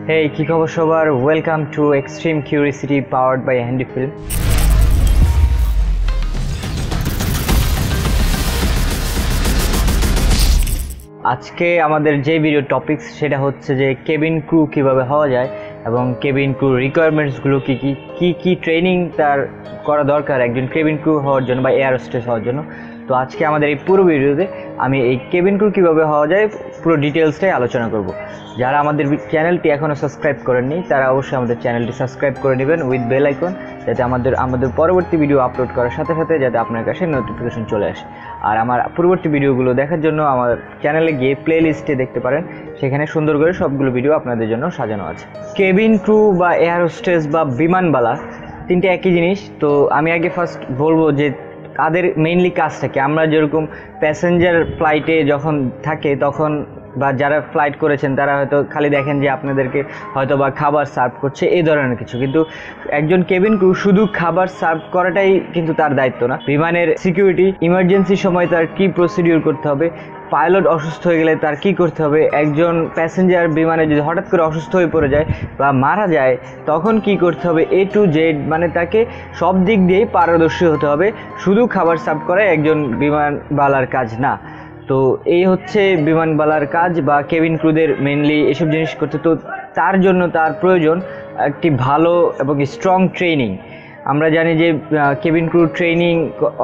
Hey, কি খবর সবার? Welcome to extreme curiosity powered by handy film. আজকে আমাদের যে ভিডিও টপিকস সেটা হচ্ছে যে কেবিন ক্রু কিভাবে হওয়া যায় এবং কেবিন ক্রু রিকোয়ারমেন্টসগুলো কি ট্রেনিং তার করা দরকার একজন কেবিন ক্রু হওয়ার জন্য বা এয়ার হোস্টেস হওয়ার জন্য। তো আজকে আমাদের এই পুরো ভিডিওতে আমি এই কেবিন ক্রু কীভাবে হওয়া যায় পুরো ডিটেলসটাই আলোচনা করব। যারা আমাদের চ্যানেলটি এখনও সাবস্ক্রাইব করেননি তারা অবশ্যই আমাদের চ্যানেলটি সাবস্ক্রাইব করে নেবেন উইথ বেল আইকন, যাতে আমাদের পরবর্তী ভিডিও আপলোড করার সাথে সাথে যাতে আপনার কাছে নোটিফিকেশন চলে আসে। আর আমার পরবর্তী ভিডিওগুলো দেখার জন্য আমার চ্যানেলে গিয়ে প্লে লিস্টে দেখতে পারেন, সেখানে সুন্দর করে সবগুলো ভিডিও আপনাদের জন্য সাজানো আছে। কেবিন ক্রু বা এয়ার হোস্টেস বা বিমানবালা তিনটে একই জিনিস। তো আমি আগে ফার্স্ট বলবো যে তাদের মেইনলি কাজটা কি। আমরা যেরকম প্যাসেঞ্জার ফ্লাইটে যখন থাকে তখন বা যারা ফ্লাইট করেছেন তারা হয়তো খালি দেখেন যে আপনাদেরকে হয়তো বা খাবার সার্ভ করছে এই ধরনের কিছু, কিন্তু একজন কেবিন ক্রু শুধু খাবার সার্ভ করাটাই কিন্তু তার দায়িত্ব না। বিমানের সিকিউরিটি, ইমার্জেন্সি সময় তার কি প্রসিডিউর করতে হবে, পাইলট অসুস্থ হয়ে গেলে তার কি করতে হবে, একজন প্যাসেঞ্জার বিমানে যদি হঠাৎ করে অসুস্থ হয়ে পড়ে যায় বা মারা যায় তখন কি করতে হবে, A to Z, মানে তাকে সব দিক দিয়েই পারদর্শী হতে হবে। শুধু খাবার সার্ভ করা একজন বিমানবালার কাজ না। তো এই হচ্ছে বিমানবালার কাজ বা কেবিন ক্রুদের মেনলি এসব জিনিস করতে। তো তার জন্য তার প্রয়োজন একটি ভালো এবং স্ট্রং ট্রেনিং। আমরা জানি যে কেবিন ক্রু ট্রেনিং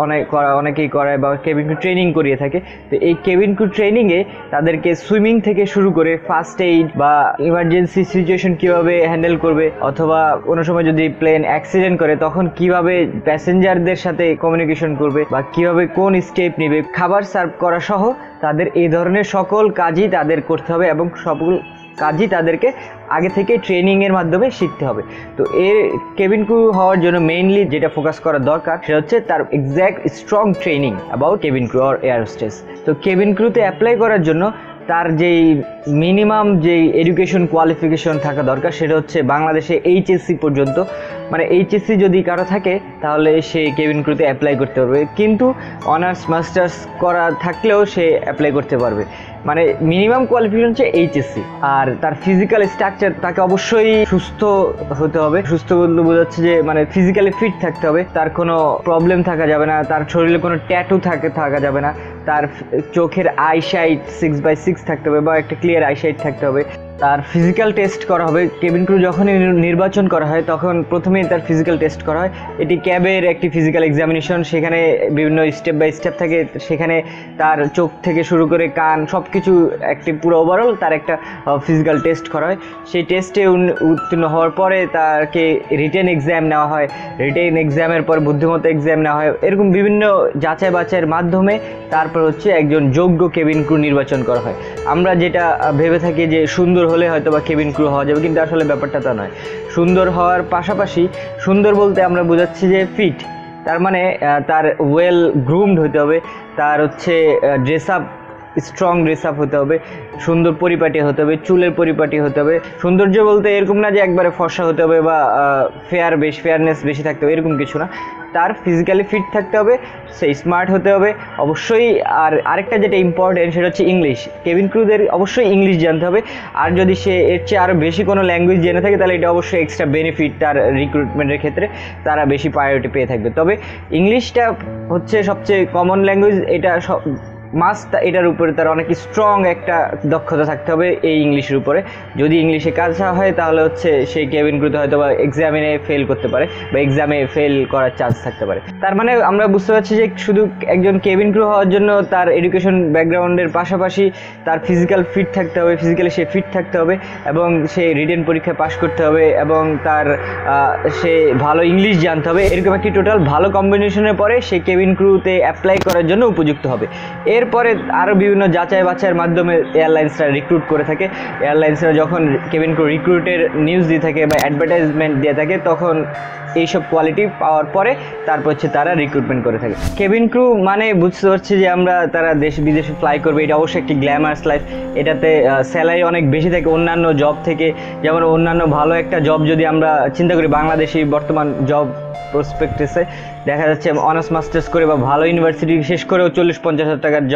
অনেকেই করায় বা কেবিন ক্রু ট্রেনিং করিয়ে থাকে। তো এই কেবিন ক্রু ট্রেনিংয়ে তাদেরকে সুইমিং থেকে শুরু করে ফার্স্ট এইড বা ইমার্জেন্সি সিচুয়েশন কীভাবে হ্যান্ডেল করবে, অথবা কোনো সময় যদি প্লেন অ্যাক্সিডেন্ট করে তখন কিভাবে প্যাসেঞ্জারদের সাথে কমিউনিকেশন করবে বা কিভাবে কোন স্টেপ নেবে, খাবার সার্ভ করা সহ তাদের এই ধরনের সকল কাজই তাদের করতে হবে এবং সকল কাজই তাদেরকে আগে থেকে ট্রেনিংয়ের মাধ্যমে শিখতে হবে। তো এর কেবিন ক্রু হওয়ার জন্য মেইনলি যেটা ফোকাস করা দরকার সেটা হচ্ছে তার exact strong training about cabin crew or air hostess. তো কেবিন ক্রুতে অ্যাপ্লাই করার জন্য তার যেই মিনিমাম যেই এডুকেশন কোয়ালিফিকেশন থাকা দরকার সেটা হচ্ছে বাংলাদেশে HSC পর্যন্ত, মানে HSC যদি কারো থাকে তাহলে সে কেবিন ক্রুতে অ্যাপ্লাই করতে পারবে, কিন্তু অনার্স মাস্টার্স করা থাকলেও সে অ্যাপ্লাই করতে পারবে। মানে মিনিমাম কোয়ালিফিকেশন হচ্ছে HSC। আর তার ফিজিক্যাল স্ট্রাকচার, তাকে অবশ্যই সুস্থ হতে হবে। সুস্থ বলতে বোঝাচ্ছে যে মানে ফিজিক্যালি ফিট থাকতে হবে, তার কোনো প্রবলেম থাকা যাবে না, তার শরীরে কোনো ট্যাটু থাকা যাবে না, তার চোখের আইসাইট 6/6 থাকতে হবে বা একটা ক্লিয়ার আইসাইট থাকতে হবে। তার ফিজিক্যাল টেস্ট করা হবে। কেবিন ক্রু যখনই নির্বাচন করা হয় তখন প্রথমেই তার ফিজিক্যাল টেস্ট করা হয়। এটি ক্যাবের একটি ফিজিক্যাল এক্সামিনেশন, সেখানে বিভিন্ন স্টেপ বাই স্টেপ থাকে। সেখানে তার চোখ থেকে শুরু করে কান সব কিছু একটি পুরো ওভারঅল তার একটা ফিজিক্যাল টেস্ট করা হয়। সেই টেস্টে উত্তীর্ণ হওয়ার পরে তাকে রিটেন এক্সাম নেওয়া হয়। রিটেন এক্সামের পর বুদ্ধিমত্তা এক্সাম নেওয়া হয়। এরকম বিভিন্ন যাচাই বাছাইয়ের মাধ্যমে তারপর হচ্ছে একজন যোগ্য কেবিন ক্রু নির্বাচন করা হয়। আমরা যেটা ভেবে থাকি যে সুন্দর হলে হয়তো বা কেবিন ক্রু হওয়া যাবে, কিন্তু আসলে ব্যাপারটা তা নয়। সুন্দর হওয়ার পাশাপাশি, সুন্দর বলতে আমরা বোঝাচ্ছি যে ফিট, তার মানে তার ওয়েল গ্রুমড হতে হবে, তার হচ্ছে dress up, strong dress up হতে হবে, সুন্দর পরিপাটি হতে হবে, চুলের পরিপাটি হতে হবে। সৌন্দর্য বলতে এরকম না যে একবারে ফর্সা হতে হবে বা ফেয়ারনেস বেশি থাকতে হবে, এরকম কিছু না। তার ফিজিক্যালি ফিট থাকতে হবে, সে স্মার্ট হতে হবে অবশ্যই। আর আরেকটা যেটা ইম্পর্টেন্ট সেটা হচ্ছে ইংলিশ। কেবিন ক্রুদের অবশ্যই ইংলিশ জানতে হবে। আর যদি সে এর চেয়ে আরও বেশি কোনো ল্যাঙ্গুয়েজ জেনে থাকে তাহলে এটা অবশ্যই এক্সট্রা বেনিফিট, তার রিক্রুটমেন্টের ক্ষেত্রে তারা বেশি প্রায়োরিটি পেয়ে থাকবে। তবে ইংলিশটা হচ্ছে সবচেয়ে কমন ল্যাঙ্গুয়েজ, এটা মাস্ট। এটার উপরে তার অনেক স্ট্রং একটা দক্ষতা থাকতে হবে এই ইংলিশের উপরে। যদি ইংলিশে কাজ হয় তাহলে হচ্ছে সেই কেবিন ক্রুতে হয়তো বা এক্সামিনে ফেল করতে পারে বা এক্সামে ফেল করার চান্স থাকতে পারে। তার মানে আমরা বুঝতে পারছি যে শুধু একজন কেবিন ক্রু হওয়ার জন্য তার এডুকেশন ব্যাকগ্রাউন্ডের পাশাপাশি তার ফিজিক্যাল ফিট থাকতে হবে, ফিজিক্যালি সে ফিট থাকতে হবে এবং সে রিটেন পরীক্ষায় পাশ করতে হবে এবং তার সে ভালো ইংলিশ জানতে হবে। এরকম একটি টোটাল ভালো কম্বিনেশনের পরে সে কেবিন ক্রুতে অ্যাপ্লাই করার জন্য উপযুক্ত হবে। এরপরে আরও বিভিন্ন যাচাই বাছাইয়ের মাধ্যমে এয়ারলাইন্সরা রিক্রুট করে থাকে। এয়ারলাইন্সরা যখন কেবিন ক্রু রিক্রুটের নিউজ দিয়ে থাকে বা অ্যাডভার্টাইজমেন্ট দিয়ে থাকে তখন এইসব কোয়ালিটি পাওয়ার পরে তারপর হচ্ছে তারা রিক্রুটমেন্ট করে থাকে। কেবিন ক্রু মানে বুঝতে পারছি যে আমরা তারা দেশ বিদেশে ফ্লাই করবে, এটা অবশ্যই একটি গ্ল্যামারাস লাইফ। এটাতে স্যালারি অনেক বেশি থাকে অন্যান্য জব থেকে। যেমন অন্যান্য ভালো একটা জব যদি আমরা চিন্তা করি, বাংলাদেশি বর্তমান জব প্রসপেক্টাসে দেখা যাচ্ছে অনার্স মাস্টার্স করে বা ভালো ইউনিভার্সিটি শেষ করেও 40-50 হাজার টাকার জব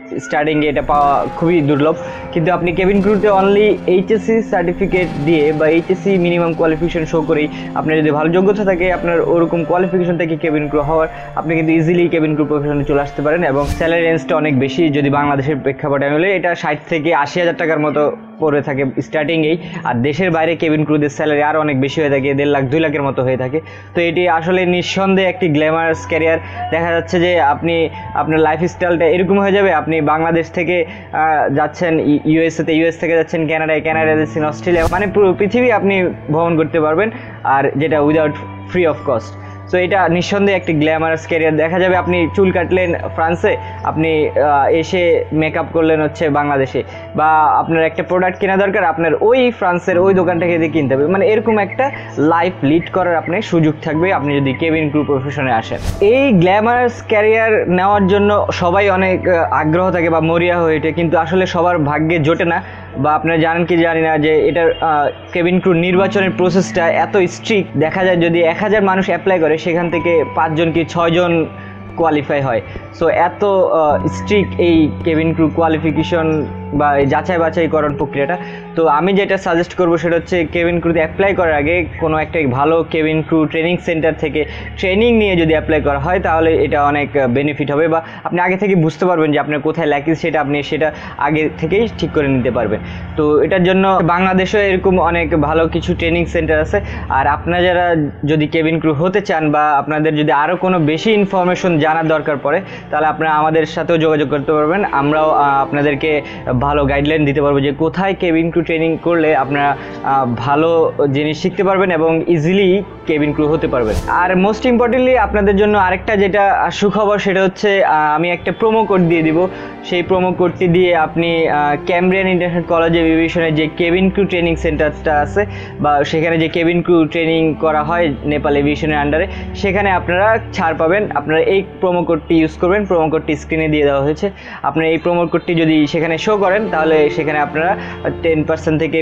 স্টার্টিংয়ে এটা পাওয়া খুবই দুর্লভ, কিন্তু আপনি কেবিন ক্রুতে অনলি এইচএসসি সার্টিফিকেট দিয়ে বা এইচএসসি মিনিমাম কোয়ালিফিকেশন শো করেই আপনার যদি ভালো যোগ্যতা থাকে, আপনার ওরকম কোয়ালিফিকেশন থেকে কেবিন ক্রু হওয়ার, আপনি কিন্তু ইজিলি কেবিন ক্রু প্রফেশনে চলে আসতে পারেন। এবং স্যালারি রেঞ্জটা অনেক বেশি, যদি বাংলাদেশের প্রেক্ষাপটে হলে এটা 60 থেকে 80,000 টাকার মতো পড়ে থাকে স্টার্টিংয়েই। আর দেশের বাইরে কেবিন ক্রুদের স্যালারি আরও অনেক বেশি হয়ে থাকে, 1.5 লাখ 2 লাখের মতো হয়ে থাকে। তো এটি আসলে নিঃসন্দেহে একটি গ্ল্যামারাস ক্যারিয়ার। দেখা যাচ্ছে যে আপনি আপনার লাইফস্টাইলটা এরকম হয়ে যাবে, আপনি বাংলাদেশ থেকে যাচ্ছেন ইউএসএতে, ইউএস থেকে যাচ্ছেন কানাডায়, কানাডা যাচ্ছেন অস্ট্রেলিয়া, মানে পুরো পৃথিবী আপনি ভ্রমণ করতে পারবেন, আর যেটা without free of cost. So এটা নিঃসন্দেহে একটি গ্ল্যামারাস ক্যারিয়ার। দেখা যাবে আপনি চুল কাটলেন ফ্রান্সে, আপনি এসে মেকআপ করলেন হচ্ছে বাংলাদেশে, বা আপনার একটা প্রোডাক্ট কেনা দরকার, আপনার ওই ফ্রান্সের ওই দোকানটা থেকে কিনতে হবে। মানে এরকম একটা লাইফ লিড করার আপনার সুযোগ থাকবে আপনি যদি কেবিন ক্রু প্রফেশনে আসেন। এই গ্ল্যামারাস ক্যারিয়ার নেওয়ার জন্য সবাই অনেক আগ্রহ থাকে বা মরিয়া হয়ে ওঠে, কিন্তু আসলে সবার ভাগ্যে জোটে না। বা আপনারা জানেন কি জানি না যে এটার কেবিন ক্রু নির্বাচনের প্রসেসটা এত স্ট্রিক্ট। দেখা যায় যদি 1000 মানুষ অ্যাপ্লাই করে, সেখান থেকে 5 জন কি 6 জন কোয়ালিফাই হয়। সো এত স্ট্রিক্ট এই কেবিন ক্রু কোয়ালিফিকেশন বা যাচাই বাছাইকরণ প্রক্রিয়াটা। তো আমি যেটা সাজেস্ট করবো সেটা হচ্ছে কেবিন ক্রুতে অ্যাপ্লাই করার আগে কোনো একটা ভালো কেবিন ক্রু ট্রেনিং সেন্টার থেকে ট্রেনিং নিয়ে যদি অ্যাপ্লাই করা হয়, তাহলে এটা অনেক বেনিফিট হবে, বা আপনি আগে থেকে বুঝতে পারবেন যে আপনার কোথায় ল্যাকিং, সেটা আপনি সেটা আগে থেকেই ঠিক করে নিতে পারবেন। তো এটার জন্য বাংলাদেশেও এরকম অনেক ভালো কিছু ট্রেনিং সেন্টার আছে। আর আপনারা যারা যদি কেবিন ক্রু হতে চান, বা আপনাদের যদি আরও কোনো বেশি ইনফরমেশন জানার দরকার পড়ে, তাহলে আপনারা আমাদের সাথেও যোগাযোগ করতে পারবেন। আমরাও আপনাদেরকে ভালো গাইডলাইন দিতে পারবো যে কোথায় কেবিন ক্রু ট্রেনিং করলে আপনারা ভালো জিনিস শিখতে পারবেন এবং ইজিলি কেবিন ক্রু হতে পারবেন। আর মোস্ট ইম্পর্টেন্টলি আপনাদের জন্য আরেকটা যেটা সুখবর, সেটা হচ্ছে আমি একটা প্রোমো কোড দিয়ে দিব। সেই প্রোমো কোডটি দিয়ে আপনি ক্যামব্রিয়ান ইন্টারন্যাশনাল কলেজ অফ এভিয়েশনের যে কেবিন ক্রু ট্রেনিং সেন্টারটা আছে, বা সেখানে যে কেবিন ক্রু ট্রেনিং করা হয় নেপাল এভিয়েশনের আন্ডারে, সেখানে আপনারা ছাড় পাবেন। আপনারা এই প্রোমো কোডটি ইউজ করবেন, প্রোমো কোডটি স্ক্রিনে দিয়ে দেওয়া হয়েছে। আপনারা এই প্রোমো কোডটি যদি সেখানে শো করেন, তাহলে সেখানে আপনারা 10% থেকে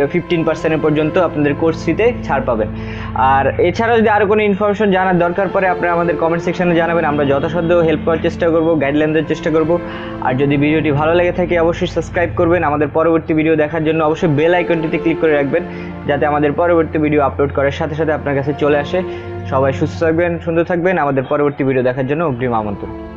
15% পর্যন্ত আপনাদের কোর্স ফিতে ছাড় পাবেন। আর এছাড়াও যদি আরও কোনো ইনফরমেশন জানার দরকার পড়ে, আপনারা আমাদের কমেন্ট সেকশনে জানাবেন, আমরা যথাসাধ্য হেল্প করার চেষ্টা করব, গাইডলাইন দেওয়ার চেষ্টা করব। আর যদি ভিডিওটি ভালো লেগে থাকে অবশ্যই সাবস্ক্রাইব করবেন। আমাদের পরবর্তী ভিডিও দেখার জন্য অবশ্যই বেল আইকনটিতে ক্লিক করে রাখবেন, যাতে আমাদের পরবর্তী ভিডিও আপলোড করার সাথে সাথে আপনার কাছে চলে আসে। সবাই সুস্থ থাকবেন, সুন্দর থাকবেন। আমাদের পরবর্তী ভিডিও দেখার জন্য অগ্রিম আমন্ত্রণ।